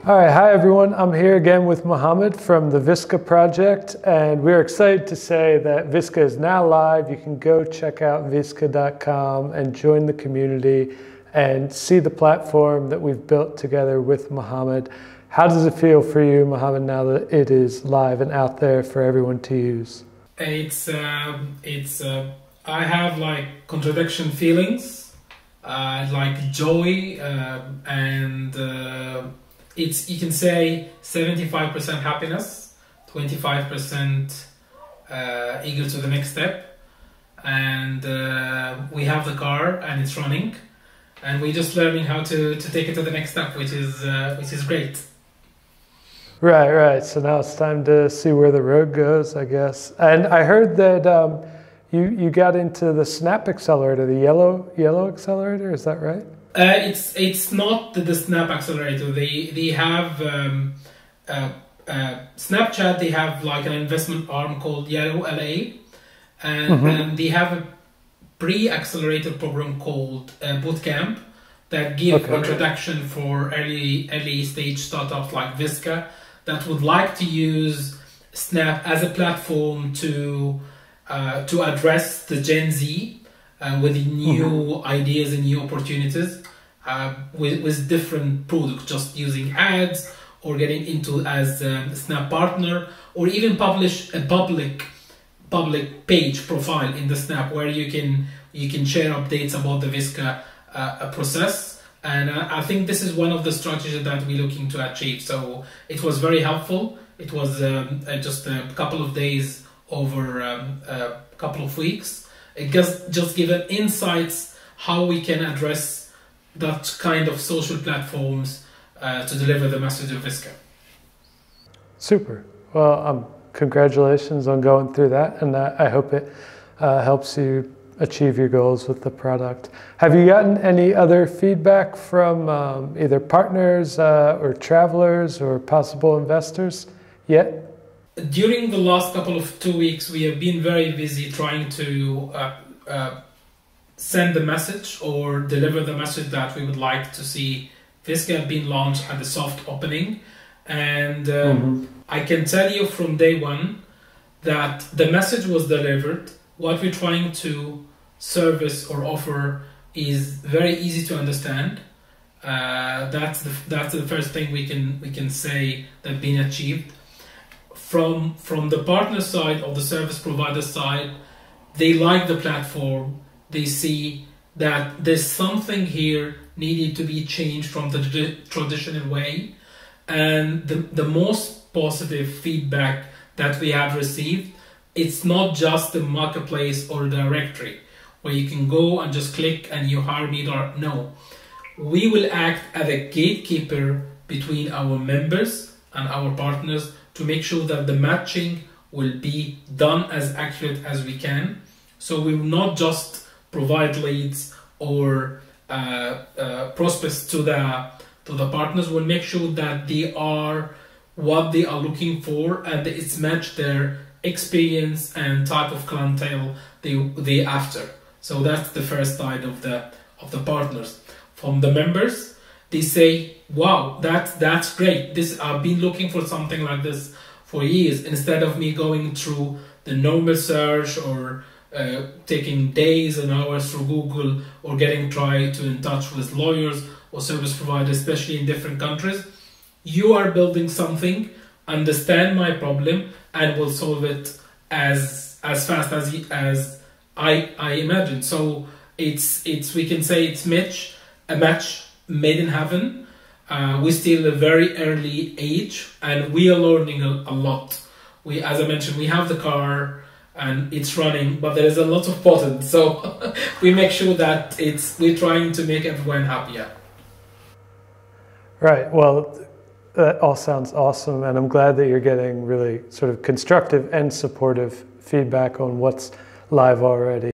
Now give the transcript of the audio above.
All right, hi everyone. I'm here again with Mohamed from the VISXA project, and we're excited to say that VISXA is now live. You can go check out VISXA.com and join the community and see the platform that we've built together with Mohamed. How does it feel for you, Mohamed, now that it is live and out there for everyone to use? I have like contradiction feelings, like joy, and you can say 75% happiness, 25% eager to the next step, and we have the car and it's running, and we're just learning how to take it to the next step, which is great. Right. So now it's time to see where the road goes, I guess. And I heard that you got into the Snap Accelerator, the yellow accelerator. Is that right? It's not the Snap Accelerator. They have Snapchat. They have like an investment arm called Yellow LA, and they have a pre-accelerated program called Bootcamp that give introduction for early stage startups like VISXA that would like to use Snap as a platform to address the Gen Z with new ideas and new opportunities with different products, just using ads or getting into as a Snap partner, or even publish a public page profile in the Snap where you can share updates about the VISXA process. And I think this is one of the strategies that we're looking to achieve. So it was very helpful. It was just a couple of days over a couple of weeks. It just given insights how we can address that kind of social platforms to deliver the message of VISXA. Super. Well, congratulations on going through that, and I hope it helps you achieve your goals with the product. Have you gotten any other feedback from either partners or travelers or possible investors yet? During the last couple of 2 weeks, we have been very busy trying to send the message or deliver the message that we would like to see VISXA being launched at the soft opening. And I can tell you from day one that the message was delivered. What we're trying to service or offer is very easy to understand. That's the first thing we can say that been achieved. From the partner side or the service provider side, they like the platform. They see that there's something here needed to be changed from the traditional way. And the most positive feedback that we have received, it's not just the marketplace or directory where you can go and just click and you hire me. No, we will act as a gatekeeper between our members and our partners to make sure that the matching will be done as accurate as we can. So we will not just provide leads or prospects to the partners. We'll make sure that they are what they are looking for and it's matched their experience and type of clientele they after. So that's the first side of the partners. From the members, they say, wow, that's great. I've been looking for something like this for years. Instead of me going through the normal search or taking days and hours through Google or try to in touch with lawyers or service providers, especially in different countries, you are building something, understand my problem, and will solve it as fast as I imagine. So it's we can say it's a match made in heaven. We're still a very early age and we are learning a lot. As I mentioned, we have the car and it's running, but there is a lot of potential. So we make sure that we're trying to make everyone happier. Right. Well, that all sounds awesome, and I'm glad that you're getting really sort of constructive and supportive feedback on what's live already.